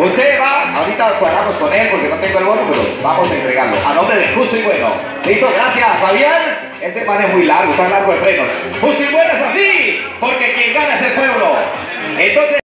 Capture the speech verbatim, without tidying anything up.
Usted va, ahorita cuadramos con él porque no tengo el bono, pero vamos a entregarlo. A nombre de Justo y Bueno. Listo, gracias, Fabián. Este man es muy largo, está largo de frenos. Justo y Bueno es así, porque quien gana es el pueblo. Entonces.